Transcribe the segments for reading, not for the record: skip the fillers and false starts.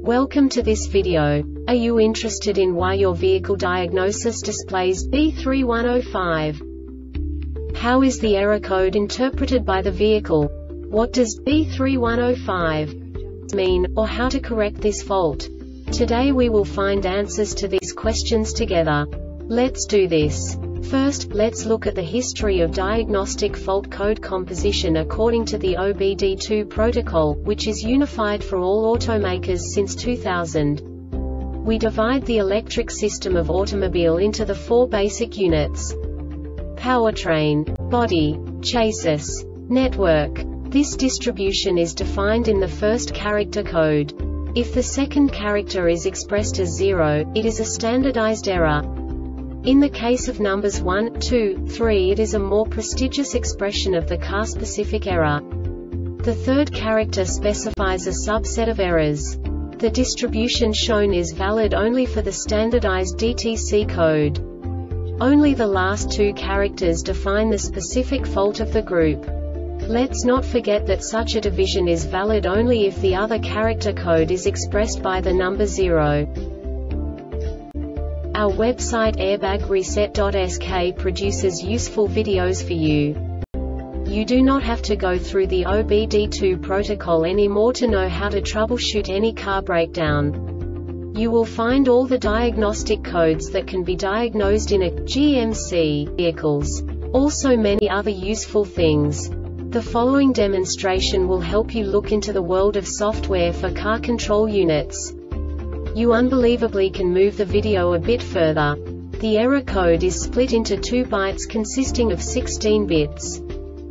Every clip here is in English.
Welcome to this video. Are you interested in why your vehicle diagnosis displays B3105? How is the error code interpreted by the vehicle? What does B3105 mean, or how to correct this fault? Today we will find answers to these questions together. Let's do this. First, let's look at the history of diagnostic fault code composition according to the OBD2 protocol, which is unified for all automakers since 2000. We divide the electric system of automobile into the four basic units: powertrain, body, chassis, network. This distribution is defined in the first character code. If the second character is expressed as 0, it is a standardized error. In the case of numbers 1, 2, 3, it is a more prestigious expression of the car-specific error. The third character specifies a subset of errors. The distribution shown is valid only for the standardized DTC code. Only the last two characters define the specific fault of the group. Let's not forget that such a division is valid only if the other character code is expressed by the number 0. Our website airbagreset.sk produces useful videos for you. You do not have to go through the OBD2 protocol anymore to know how to troubleshoot any car breakdown. You will find all the diagnostic codes that can be diagnosed in a GMC vehicles. Also many other useful things. The following demonstration will help you look into the world of software for car control units. You unbelievably can move the video a bit further. The error code is split into 2 bytes consisting of 16 bits.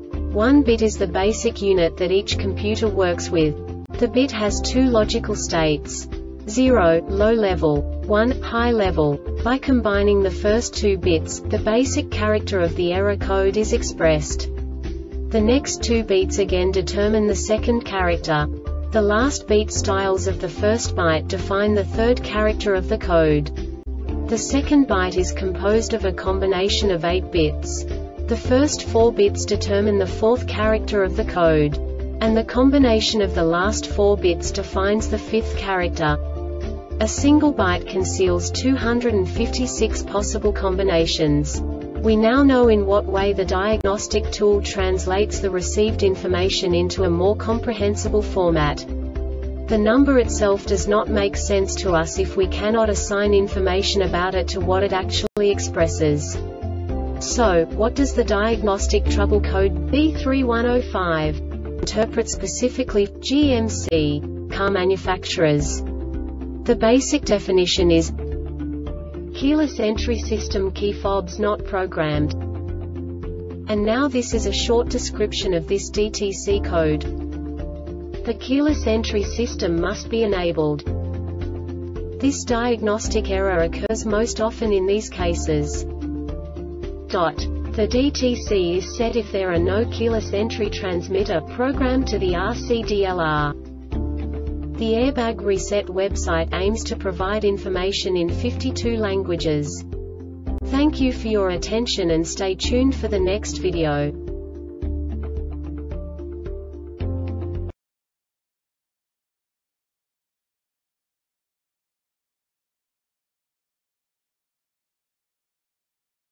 1 bit is the basic unit that each computer works with. The bit has 2 logical states: 0, low level, 1, high level. By combining the first 2 bits, the basic character of the error code is expressed. The next 2 beats again determine the second character. The last beat styles of the first byte define the third character of the code. The second byte is composed of a combination of 8 bits. The first 4 bits determine the fourth character of the code. And the combination of the last 4 bits defines the fifth character. A single byte conceals 256 possible combinations. We now know in what way the diagnostic tool translates the received information into a more comprehensible format. The number itself does not make sense to us if we cannot assign information about it to what it actually expresses. So, what does the diagnostic trouble code B3105 interpret specifically for GMC car manufacturers? The basic definition is keyless entry system, key fobs not programmed. And now this is a short description of this DTC code. The keyless entry system must be enabled. This diagnostic error occurs most often in these cases. The DTC is set if there are no keyless entry transmitter programmed to the RCDLR. The Airbag Reset website aims to provide information in 52 languages. Thank you for your attention and stay tuned for the next video.